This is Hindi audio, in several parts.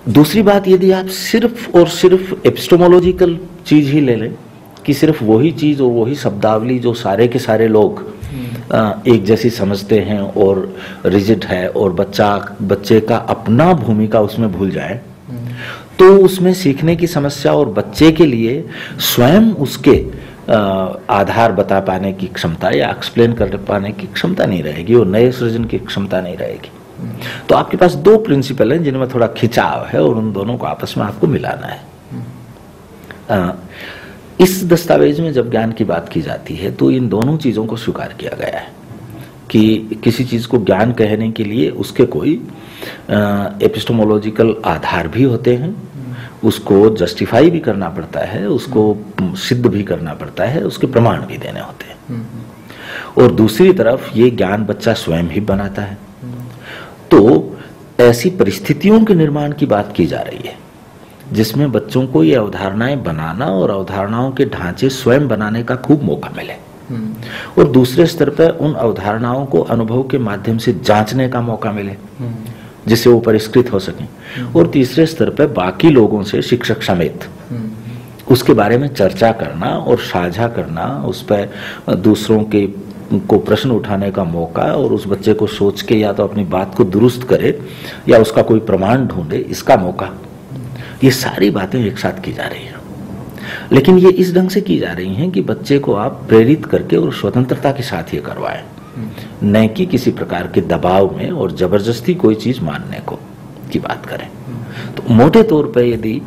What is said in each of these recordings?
दूसरी बात, यदि आप सिर्फ और सिर्फ एपिस्टेमोलॉजिकल चीज ही ले लें कि सिर्फ वही चीज और वही शब्दावली जो सारे के सारे लोग एक जैसी समझते हैं और रिजिड है और बच्चे का अपना भूमिका उसमें भूल जाए, तो उसमें सीखने की समस्या और बच्चे के लिए स्वयं उसके आधार बता पाने की क्षमता या एक्सप्लेन कर पाने की क्षमता नहीं रहेगी और नए सृजन की क्षमता नहीं रहेगी। तो आपके पास दो प्रिंसिपल हैं जिनमें थोड़ा खिंचाव है और उन दोनों को आपस में आपको मिलाना है। इस दस्तावेज में जब ज्ञान की बात की जाती है तो इन दोनों चीजों को स्वीकार किया गया है कि किसी चीज को ज्ञान कहने के लिए उसके कोई एपिस्टेमोलॉजिकल आधार भी होते हैं, उसको जस्टिफाई भी करना पड़ता है, उसको सिद्ध भी करना पड़ता है, उसके प्रमाण भी देने होते हैं। और दूसरी तरफ ये ज्ञान बच्चा स्वयं ही बनाता है। तो ऐसी परिस्थितियों के निर्माण की बात की जा रही है जिसमें बच्चों को ये अवधारणाएं बनाना और अवधारणाओं के ढांचे स्वयं बनाने का खूब मौका मिले और दूसरे स्तर पर उन अवधारणाओं को अनुभव के माध्यम से जांचने का मौका मिले जिससे वो परिष्कृत हो सके, और तीसरे स्तर पर बाकी लोगों से, शिक्षक समेत, उसके बारे में चर्चा करना और साझा करना, उस पर दूसरों के को प्रश्न उठाने का मौका और उस बच्चे को सोच के या तो अपनी बात को दुरुस्त करे या उसका कोई प्रमाण ढूंढे, इसका मौका। ये सारी बातें एक साथ की जा रही हैं, लेकिन ये इस ढंग से की जा रही हैं कि बच्चे को आप प्रेरित करके और स्वतंत्रता के साथ ये करवाएं, न कि किसी प्रकार के दबाव में और जबरदस्ती कोई चीज मानने को की बात करें। तो मोटे तौर पर यदि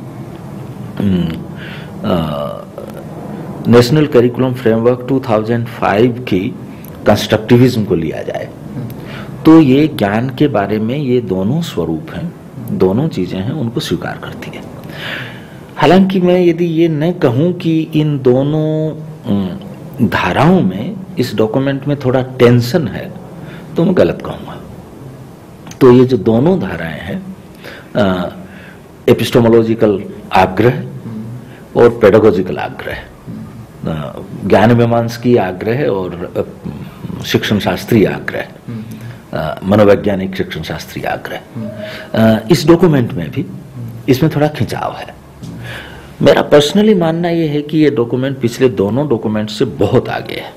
नेशनल करिकुलम फ्रेमवर्क 2005 की कंस्ट्रक्टिविज्म को लिया जाए तो ये ज्ञान के बारे में ये दोनों स्वरूप हैं, दोनों चीजें हैं, उनको स्वीकार करती है। हालांकि मैं यदि ये न कहूं कि इन दोनों धाराओं में, इस डॉक्यूमेंट में थोड़ा टेंशन है, तो मैं गलत कहूंगा। तो ये जो दोनों धाराएं हैं, एपिस्टेमोलॉजिकल आग्रह और पेडागोजिकल आग्रह, ज्ञान मीमांस की आग्रह और शिक्षण शास्त्रीय आग्रह, मनोवैज्ञानिक शिक्षण शास्त्रीय आग्रह, इस डॉक्यूमेंट में भी इसमें थोड़ा खिंचाव है। मेरा पर्सनली मानना यह है कि ये डॉक्यूमेंट पिछले दोनों डॉक्यूमेंट से बहुत आगे है।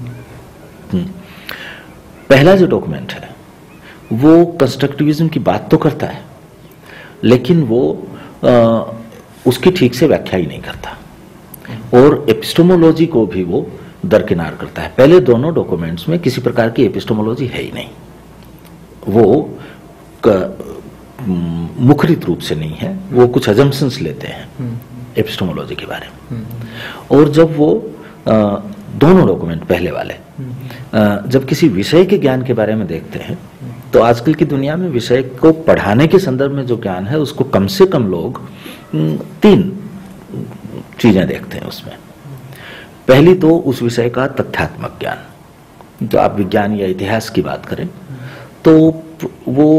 पहला जो डॉक्यूमेंट है वो कंस्ट्रक्टिविज्म की बात तो करता है, लेकिन वो उसकी ठीक से व्याख्या ही नहीं करता और एपिस्टेमोलॉजी को भी वो दरकिनार करता है। पहले दोनों डॉक्यूमेंट्स में किसी प्रकार की एपिस्टेमोलॉजी है ही नहीं, वो मुखरित रूप से नहीं है, वो कुछ अजम्पशंस लेते हैं एपिस्टेमोलॉजी के बारे में। और जब वो दोनों डॉक्यूमेंट पहले वाले जब किसी विषय के ज्ञान के बारे में देखते हैं तो आजकल की दुनिया में विषय को पढ़ाने के संदर्भ में जो ज्ञान है उसको कम से कम लोग 3 चीजें देखते हैं उसमें। पहली तो उस विषय का तथ्यात्मक ज्ञान, जो आप विज्ञान या इतिहास की बात करें तो वो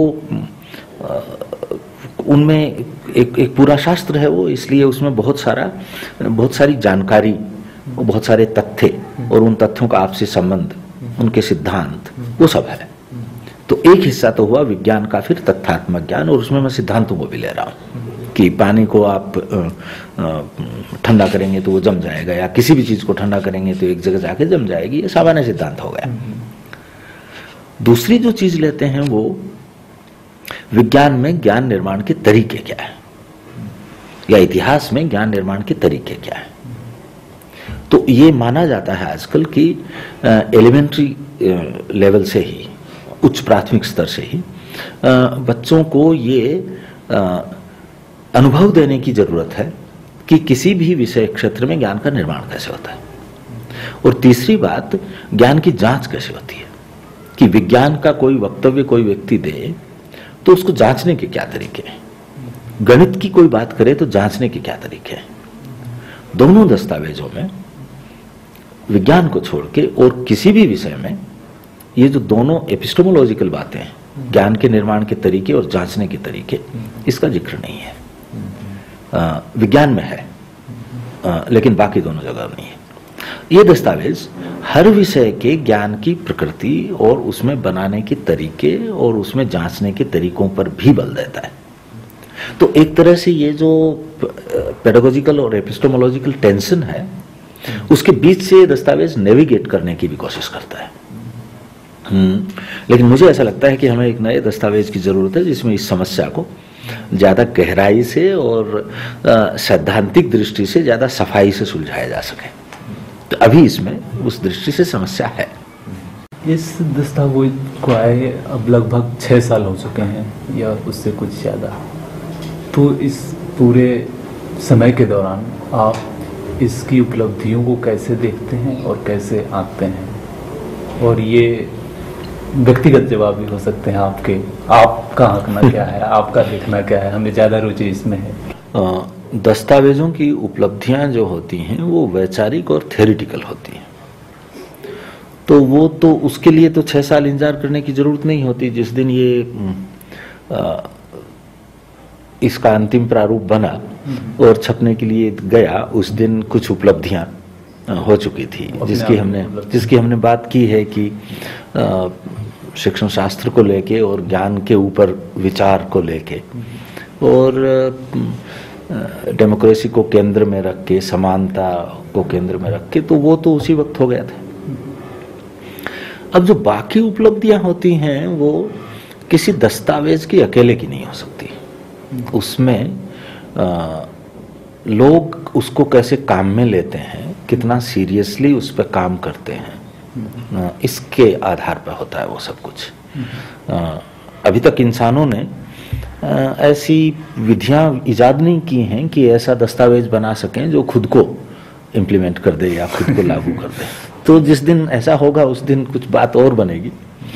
उनमें एक पूरा शास्त्र है वो, इसलिए उसमें बहुत सारी जानकारी, बहुत सारे तथ्य और उन तथ्यों का आपसी संबंध, उनके सिद्धांत, वो सब है। तो एक हिस्सा तो हुआ विज्ञान का फिर तथ्यात्मक ज्ञान, और उसमें मैं सिद्धांतों को भी ले रहा हूँ कि पानी को आप ठंडा करेंगे तो वो जम जाएगा, या किसी भी चीज को ठंडा करेंगे तो एक जगह जाके जम जाएगी, ये सामान्य सिद्धांत हो गया। दूसरी जो चीज लेते हैं वो विज्ञान में ज्ञान निर्माण के तरीके क्या है, या इतिहास में ज्ञान निर्माण के तरीके क्या है। तो ये माना जाता है आजकल कि एलिमेंट्री लेवल से ही, उच्च प्राथमिक स्तर से ही बच्चों को ये अनुभव देने की जरूरत है कि किसी भी विषय क्षेत्र में ज्ञान का निर्माण कैसे होता है। और तीसरी बात, ज्ञान की जांच कैसे होती है, कि विज्ञान का कोई वक्तव्य कोई व्यक्ति दे तो उसको जांचने के क्या तरीके हैं, गणित की कोई बात करे तो जांचने के क्या तरीके हैं। दोनों दस्तावेजों में विज्ञान को छोड़ के और किसी भी विषय में ये जो दोनों एपिस्टेमोलॉजिकल बातें हैं, ज्ञान के निर्माण के तरीके और जांचने के तरीके, इसका जिक्र नहीं है। विज्ञान में है लेकिन बाकी दोनों जगह नहीं है। ये दस्तावेज हर विषय के ज्ञान की प्रकृति और उसमें बनाने के तरीके और उसमें जांचने के तरीकों पर भी बल देता है। तो एक तरह से ये जो पेडागोजिकल और एपिस्टेमोलॉजिकल टेंशन है, उसके बीच से दस्तावेज नेविगेट करने की भी कोशिश करता है। लेकिन मुझे ऐसा लगता है कि हमें एक नए दस्तावेज की जरूरत है जिसमें इस समस्या को ज्यादा गहराई से और सैद्धांतिक दृष्टि से ज्यादा सफाई से सुलझाया जा सके। तो अभी इसमें उस दृष्टि से समस्या है। इस दस्तावेज को आए अब लगभग 6 साल हो चुके हैं या उससे कुछ ज़्यादा। तो इस पूरे समय के दौरान आप इसकी उपलब्धियों को कैसे देखते हैं और कैसे आंकते हैं? और ये व्यक्तिगत जवाब भी हो सकते हैं आपके, आपका आंकना क्या है, आपका देखना क्या है? हमें ज़्यादा रुचि इसमें है। दस्तावेजों की उपलब्धियां जो होती हैं वो वैचारिक और थ्योरेटिकल होती हैं। तो वो तो उसके लिए तो 6 साल इंतजार करने की जरूरत नहीं होती। जिस दिन ये इसका अंतिम प्रारूप बना और छपने के लिए गया, उस दिन कुछ उपलब्धियां हो चुकी थी जिसकी हमने बात की है कि शिक्षण शास्त्र को लेके और ज्ञान के ऊपर विचार को लेके और डेमोक्रेसी को केंद्र में रख के, समानता को केंद्र में रख के, तो वो तो उसी वक्त हो गया था। अब जो बाकी उपलब्धियां होती हैं वो किसी दस्तावेज की अकेले की नहीं हो सकती। उसमें लोग उसको कैसे काम में लेते हैं, कितना सीरियसली उस पर काम करते हैं, इसके आधार पर होता है वो सब कुछ। अभी तक इंसानों ने ऐसी विधियां इजाद नहीं की हैं कि ऐसा दस्तावेज बना सकें जो खुद को इम्प्लीमेंट कर दे या खुद को लागू कर दे। तो जिस दिन ऐसा होगा उस दिन कुछ बात और बनेगी।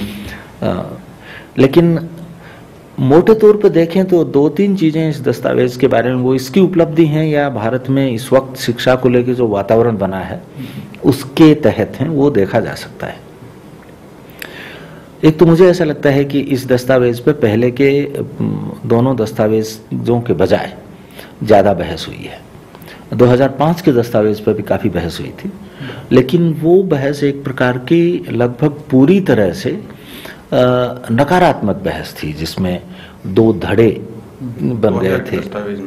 लेकिन मोटे तौर पर देखें तो 2-3 चीजें इस दस्तावेज के बारे में, वो इसकी उपलब्धि हैं या भारत में इस वक्त शिक्षा को लेकर जो वातावरण बना है उसके तहत हैं, वो देखा जा सकता है। एक तो मुझे ऐसा लगता है कि इस दस्तावेज पे पहले के दोनों दस्तावेजों के बजाय ज्यादा बहस हुई है। 2005 के दस्तावेज पर भी काफी बहस हुई थी, लेकिन वो बहस एक प्रकार की लगभग पूरी तरह से नकारात्मक बहस थी, जिसमें 2 धड़े बन गए थे।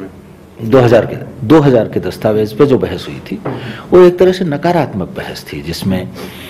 2000 के दस्तावेज पे जो बहस हुई थी वो एक तरह से नकारात्मक बहस थी, जिसमें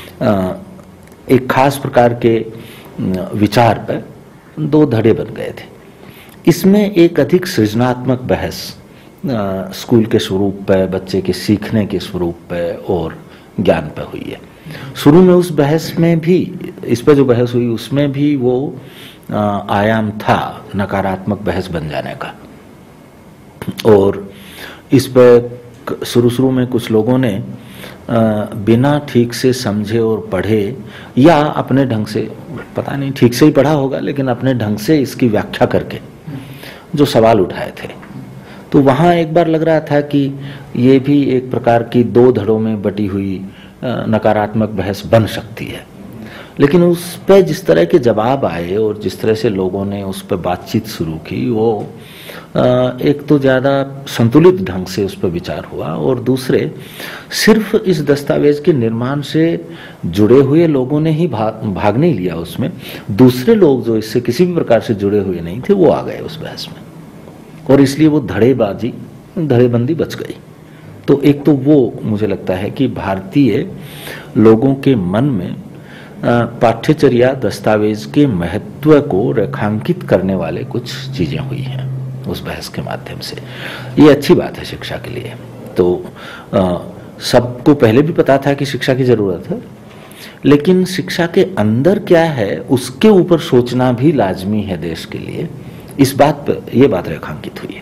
एक खास प्रकार के विचार पर 2 धड़े बन गए थे। इसमें एक अधिक सृजनात्मक बहस स्कूल के स्वरूप पे, बच्चे के सीखने के स्वरूप पे और ज्ञान पे हुई है। शुरू में उस बहस में भी, इस पर जो बहस हुई उसमें भी वो आयाम था नकारात्मक बहस बन जाने का। और इस पर शुरू में कुछ लोगों ने बिना ठीक से समझे और पढ़े या अपने ढंग से, पता नहीं ठीक से ही पढ़ा होगा, लेकिन अपने ढंग से इसकी व्याख्या करके जो सवाल उठाए थे, तो वहाँ एक बार लग रहा था कि ये भी एक प्रकार की 2 धड़ों में बटी हुई नकारात्मक बहस बन सकती है। लेकिन उस पर जिस तरह के जवाब आए और जिस तरह से लोगों ने उस पर बातचीत शुरू की, वो एक तो ज़्यादा संतुलित ढंग से उस पर विचार हुआ, और दूसरे सिर्फ इस दस्तावेज के निर्माण से जुड़े हुए लोगों ने ही भाग नहीं लिया उसमें, दूसरे लोग जो इससे किसी भी प्रकार से जुड़े हुए नहीं थे वो आ गए उस बहस में, और इसलिए वो धड़ेबंदी बच गई। तो एक तो वो मुझे लगता है कि भारतीय लोगों के मन में पाठ्यचर्या दस्तावेज के महत्व को रेखांकित करने वाले कुछ चीजें हुई हैं उस बहस के माध्यम से। ये अच्छी बात है शिक्षा के लिए। तो सबको पहले भी पता था कि शिक्षा की जरूरत है, लेकिन शिक्षा के अंदर क्या है उसके ऊपर सोचना भी लाजमी है देश के लिए। इस बात पर यह बात रेखांकित हुई है।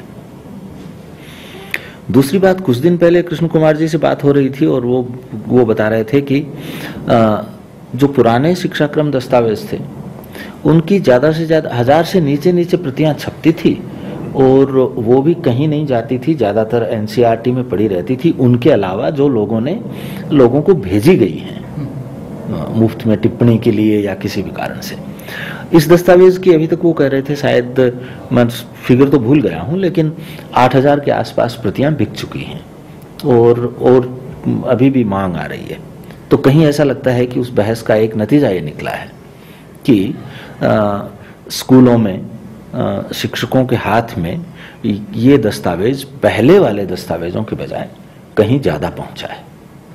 दूसरी बात, कुछ दिन पहले कृष्ण कुमार जी से बात हो रही थी और वो बता रहे थे कि जो पुराने शिक्षाक्रम दस्तावेज थे उनकी ज़्यादा से ज़्यादा 1000 से नीचे प्रतियां छपती थी, और वो भी कहीं नहीं जाती थी, ज़्यादातर एनसीईआरटी में पड़ी रहती थी। उनके अलावा जो लोगों को भेजी गई हैं मुफ्त में टिप्पणी के लिए या किसी भी कारण से। इस दस्तावेज की अभी तक वो कह रहे थे, शायद मैं फिगर तो भूल गया हूँ, लेकिन 8000 के आसपास प्रतियां बिक चुकी हैं और अभी भी मांग आ रही है। तो कहीं ऐसा लगता है कि उस बहस का एक नतीजा ये निकला है कि स्कूलों में शिक्षकों के हाथ में ये दस्तावेज पहले वाले दस्तावेजों के बजाय कहीं ज्यादा पहुंचा है।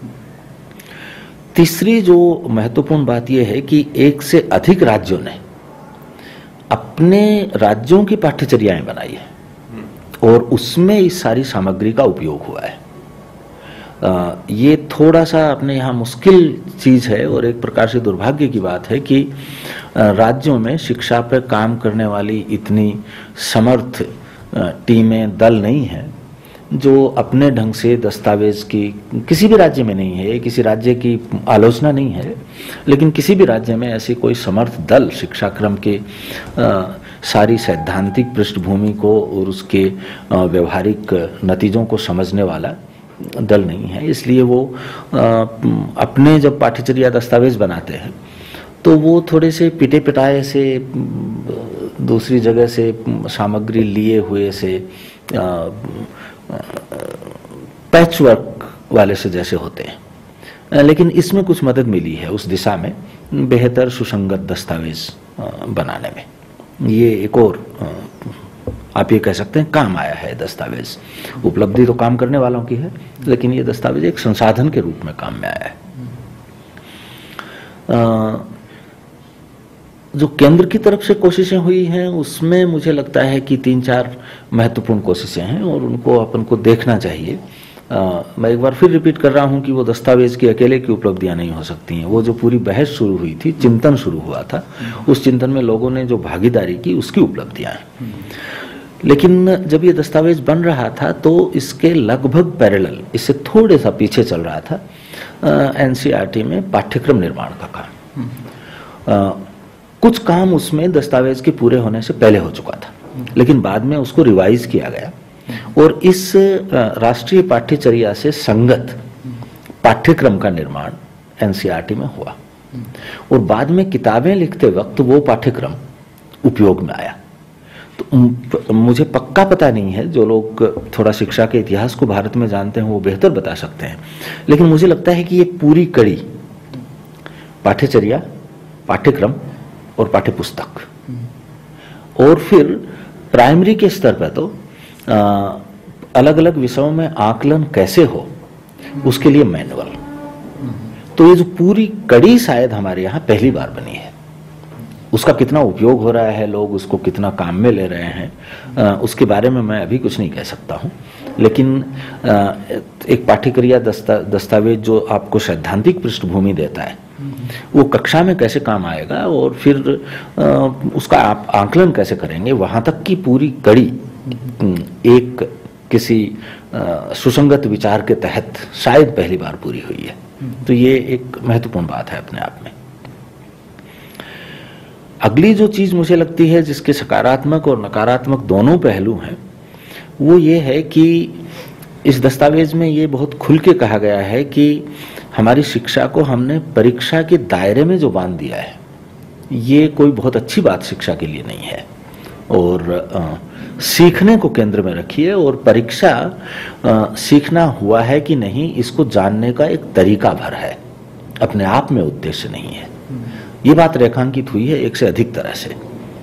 तीसरी जो महत्वपूर्ण बात यह है कि एक से अधिक राज्यों ने अपने राज्यों की पाठ्यचर्याएं बनाई है और उसमें इस सारी सामग्री का उपयोग हुआ है। ये थोड़ा सा अपने यहाँ मुश्किल चीज है और एक प्रकार से दुर्भाग्य की बात है कि राज्यों में शिक्षा पर काम करने वाली इतनी समर्थ टीमें, दल नहीं है जो अपने ढंग से दस्तावेज की, किसी भी राज्य में नहीं है, किसी राज्य की आलोचना नहीं है, लेकिन किसी भी राज्य में ऐसी कोई समर्थ दल शिक्षाक्रम के सारी सैद्धांतिक पृष्ठभूमि को और उसके व्यवहारिक नतीजों को समझने वाला दल नहीं है। इसलिए वो अपने जब पाठ्यचर्या दस्तावेज बनाते हैं तो वो थोड़े से पिटे पिटाए से, दूसरी जगह से सामग्री लिए हुए से, पैचवर्क वाले से जैसे होते हैं। लेकिन इसमें कुछ मदद मिली है उस दिशा में, बेहतर सुसंगत दस्तावेज बनाने में। ये एक और आप ये कह सकते हैं काम आया है दस्तावेज। उपलब्धि तो काम करने वालों की है, लेकिन ये दस्तावेज एक संसाधन के रूप में काम में आया है। जो केंद्र की तरफ से कोशिशें हुई हैं उसमें मुझे लगता है कि 3-4 महत्वपूर्ण कोशिशें हैं और उनको अपन को देखना चाहिए। मैं एक बार फिर रिपीट कर रहा हूं कि वो दस्तावेज की अकेले की उपलब्धियां नहीं हो सकती हैं। वो जो पूरी बहस शुरू हुई थी, चिंतन शुरू हुआ था, उस चिंतन में लोगों ने जो भागीदारी की उसकी उपलब्धियां हैं। लेकिन जब ये दस्तावेज बन रहा था तो इसके लगभग पैरेलल, इससे थोड़े सा पीछे चल रहा था एनसीईआरटी में पाठ्यक्रम निर्माण का काम। कुछ काम उसमें दस्तावेज के पूरे होने से पहले हो चुका था, लेकिन बाद में उसको रिवाइज किया गया और इस राष्ट्रीय पाठ्यचर्या से संगत पाठ्यक्रम का निर्माण एनसीईआरटी में हुआ और बाद में किताबें लिखते वक्त वो पाठ्यक्रम उपयोग में आया। तो मुझे पक्का पता नहीं है, जो लोग थोड़ा शिक्षा के इतिहास को भारत में जानते हैं वो बेहतर बता सकते हैं, लेकिन मुझे लगता है कि ये पूरी कड़ी पाठ्यचर्या, पाठ्यक्रम और पाठ्यपुस्तक, और फिर प्राइमरी के स्तर पर तो अलग अलग विषयों में आकलन कैसे हो उसके लिए मैनुअल, तो ये जो पूरी कड़ी शायद हमारे यहाँ पहली बार बनी है। उसका कितना उपयोग हो रहा है, लोग उसको कितना काम में ले रहे हैं, उसके बारे में मैं अभी कुछ नहीं कह सकता हूँ। लेकिन एक पाठ्यचर्या दस्तावेज जो आपको सैद्धांतिक पृष्ठभूमि देता है, वो कक्षा में कैसे काम आएगा और फिर उसका आप आकलन कैसे करेंगे, वहां तक की पूरी कड़ी एक किसी सुसंगत विचार के तहत शायद पहली बार पूरी हुई है। तो ये एक महत्वपूर्ण बात है अपने आप में। अगली जो चीज मुझे लगती है जिसके सकारात्मक और नकारात्मक दोनों पहलू हैं, वो ये है कि इस दस्तावेज में ये बहुत खुल के कहा गया है कि हमारी शिक्षा को हमने परीक्षा के दायरे में जो बांध दिया है, ये कोई बहुत अच्छी बात शिक्षा के लिए नहीं है। और सीखने को केंद्र में रखिए और परीक्षा सीखना हुआ है कि नहीं इसको जानने का एक तरीका भर है, अपने आप में उद्देश्य नहीं है। ये बात रेखांकित हुई है एक से अधिक तरह से।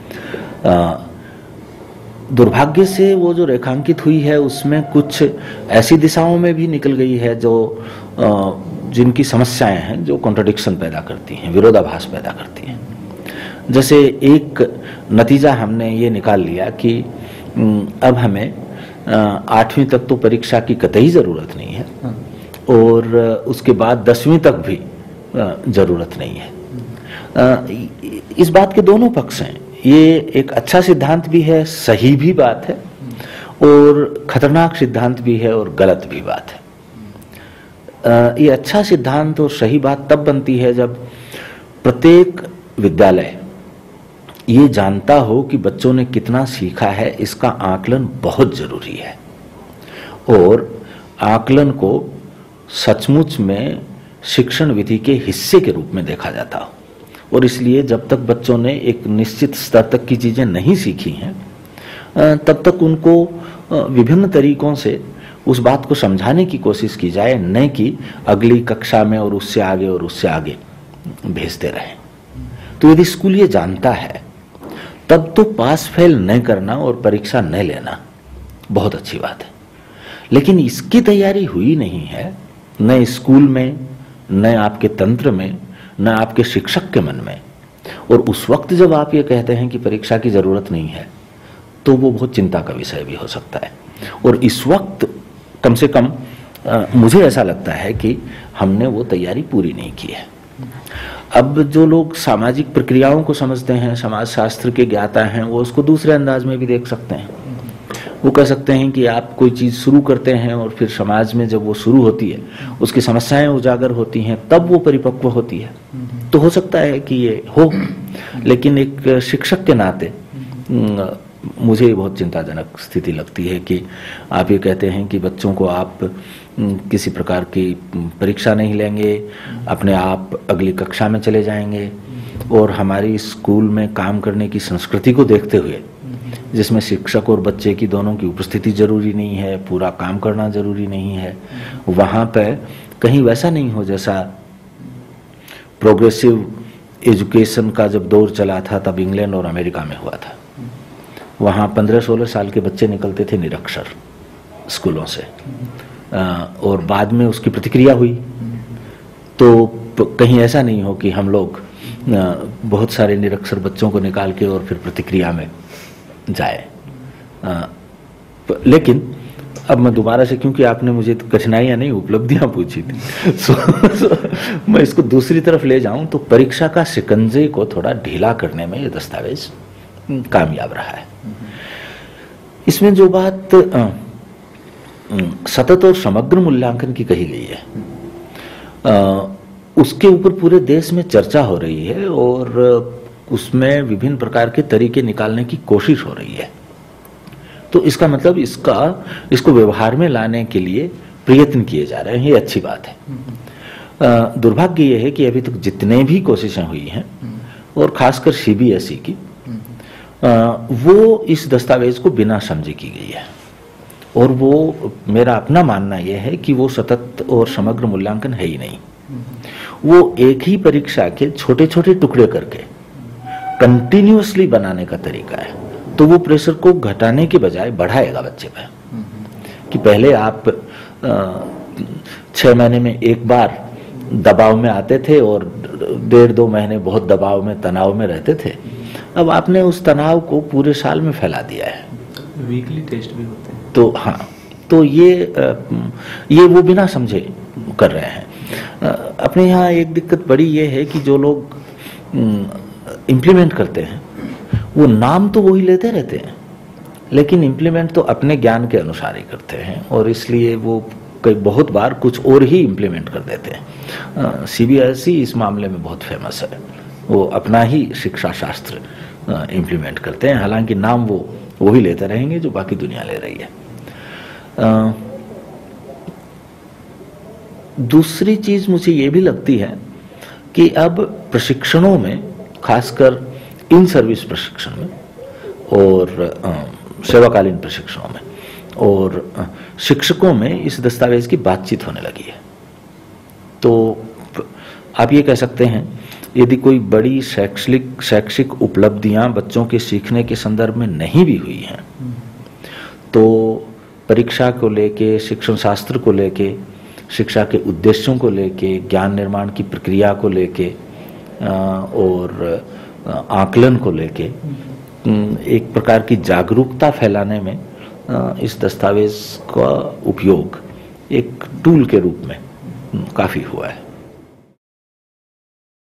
दुर्भाग्य से वो जो रेखांकित हुई है उसमें कुछ ऐसी दिशाओं में भी निकल गई है जो जिनकी समस्याएं हैं, जो कॉन्ट्रडिक्शन पैदा करती हैं, विरोधाभास पैदा करती हैं। जैसे एक नतीजा हमने ये निकाल लिया कि अब हमें 8वीं तक तो परीक्षा की कतई ज़रूरत नहीं है और उसके बाद 10वीं तक भी ज़रूरत नहीं है। इस बात के दोनों पक्ष हैं। ये एक अच्छा सिद्धांत भी है, सही भी बात है, और खतरनाक सिद्धांत भी है और गलत भी बात है। ये अच्छा सिद्धांत और सही बात तब बनती है जब प्रत्येक विद्यालय ये जानता हो कि बच्चों ने कितना सीखा है, इसका आकलन बहुत जरूरी है और आकलन को सचमुच में शिक्षण विधि के हिस्से के रूप में देखा जाता हो। और इसलिए जब तक बच्चों ने एक निश्चित स्तर तक की चीजें नहीं सीखी हैं, तब तक उनको विभिन्न तरीकों से उस बात को समझाने की कोशिश की जाए, न कि अगली कक्षा में और उससे आगे भेजते रहें। तो यदि स्कूल ये जानता है, तब तो पास फेल न करना और परीक्षा न लेना बहुत अच्छी बात है, लेकिन इसकी तैयारी हुई नहीं है, न स्कूल में, न आपके तंत्र में, न आपके शिक्षक के मन में। और उस वक्त जब आप ये कहते हैं कि परीक्षा की जरूरत नहीं है, तो वो बहुत चिंता का विषय भी हो सकता है। और इस वक्त कम से कम मुझे ऐसा लगता है कि हमने वो तैयारी पूरी नहीं की है। अब जो लोग सामाजिक प्रक्रियाओं को समझते हैं, समाज शास्त्र के ज्ञाता हैं, वो उसको दूसरे अंदाज में भी देख सकते हैं। वो कह सकते हैं कि आप कोई चीज़ शुरू करते हैं और फिर समाज में जब वो शुरू होती है, उसकी समस्याएं उजागर होती हैं, तब वो परिपक्व होती है। तो हो सकता है कि ये हो, लेकिन एक शिक्षक के नाते मुझे बहुत चिंताजनक स्थिति लगती है कि आप ये कहते हैं कि बच्चों को आप किसी प्रकार की परीक्षा नहीं लेंगे, अपने आप अगली कक्षा में चले जाएंगे। और हमारी स्कूल में काम करने की संस्कृति को देखते हुए, जिसमें शिक्षक और बच्चे की दोनों की उपस्थिति जरूरी नहीं है, पूरा काम करना जरूरी नहीं है, वहाँ पे कहीं वैसा नहीं हो जैसा प्रोग्रेसिव एजुकेशन का जब दौर चला था तब इंग्लैंड और अमेरिका में हुआ था। वहाँ 15-16 साल के बच्चे निकलते थे निरक्षर स्कूलों से, और बाद में उसकी प्रतिक्रिया हुई। तो कहीं ऐसा नहीं हो कि हम लोग बहुत सारे निरक्षर बच्चों को निकाल के और फिर प्रतिक्रिया में जाए। लेकिन अब मैं दोबारा से, क्योंकि आपने मुझे कठिनाइयां नहीं उपलब्धियां पूछी थी, मैं इसको दूसरी तरफ ले जाऊं तो परीक्षा का शिकंजे को थोड़ा ढीला करने में ये दस्तावेज कामयाब रहा है। इसमें जो बात सतत और समग्र मूल्यांकन की कही गई है, उसके ऊपर पूरे देश में चर्चा हो रही है और उसमें विभिन्न प्रकार के तरीके निकालने की कोशिश हो रही है। तो इसका मतलब इसको व्यवहार में लाने के लिए प्रयत्न किए जा रहे हैं, ये अच्छी बात है। दुर्भाग्य ये है कि अभी तक जितने भी कोशिशें हुई हैं, और खासकर सीबीएसई की, वो इस दस्तावेज को बिना समझे की गई है। और वो, मेरा अपना मानना यह है कि वो सतत और समग्र मूल्यांकन है ही नहीं। वो एक ही परीक्षा के छोटे छोटे टुकड़े करके कंटिन्यूअसली बनाने का तरीका है। तो वो प्रेशर को घटाने के बजाय बढ़ाएगा बच्चे पे, कि पहले आप 6 महीने में एक बार दबाव में आते थे और 1.5-2 महीने बहुत दबाव में, तनाव में रहते थे। अब आपने उस तनाव को पूरे साल में फैला दिया है। वीकली टेस्ट भी होते हैं। तो हाँ, तो ये वो बिना समझे कर रहे हैं। अपने यहाँ एक दिक्कत बड़ी ये है कि जो लोग इम्प्लीमेंट करते हैं, वो नाम तो वही लेते रहते हैं, लेकिन इम्प्लीमेंट तो अपने ज्ञान के अनुसार ही करते हैं, और इसलिए वो कई बहुत बार कुछ और ही इम्प्लीमेंट कर देते हैं। सीबीएसई इस मामले में बहुत फेमस है, वो अपना ही शिक्षा शास्त्र इम्प्लीमेंट करते हैं, हालांकि नाम वो वही लेते रहेंगे जो बाकी दुनिया ले रही है। दूसरी चीज मुझे ये भी लगती है कि अब प्रशिक्षणों में, खासकर इन सर्विस प्रशिक्षण में और सेवाकालीन प्रशिक्षणों में और शिक्षकों में इस दस्तावेज की बातचीत होने लगी है। तो आप ये कह सकते हैं, यदि कोई बड़ी शैक्षिक उपलब्धियां बच्चों के सीखने के संदर्भ में नहीं भी हुई हैं, तो परीक्षा को लेके, शिक्षण शास्त्र को लेके, शिक्षा के उद्देश्यों को लेके, ज्ञान निर्माण की प्रक्रिया को लेके और आकलन को लेके एक प्रकार की जागरूकता फैलाने में इस दस्तावेज का उपयोग एक टूल के रूप में काफी हुआ है।